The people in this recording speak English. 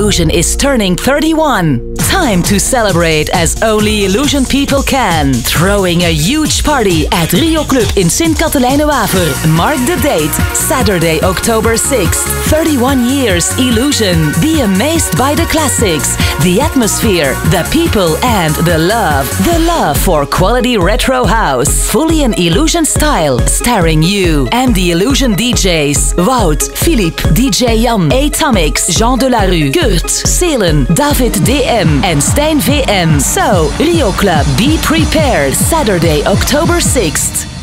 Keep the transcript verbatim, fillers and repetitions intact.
Illusion is turning thirty-one. Time to celebrate as only Illusion people can. Throwing a huge party at Rio Club in Sint-Katelijne-Waver. Mark the date, Saturday, October sixth. thirty-one years Illusion. Be amazed by the classics, the atmosphere, the people and the love. The love for quality retro house. Fully in Illusion style, starring you and the Illusion D Js. Wout, Philippe, D J Jan, Atomix, Jean Delarue, Kurt, Selen, David D M en Stijn V M. So, Rio Club, be prepared. Saturday, October sixth.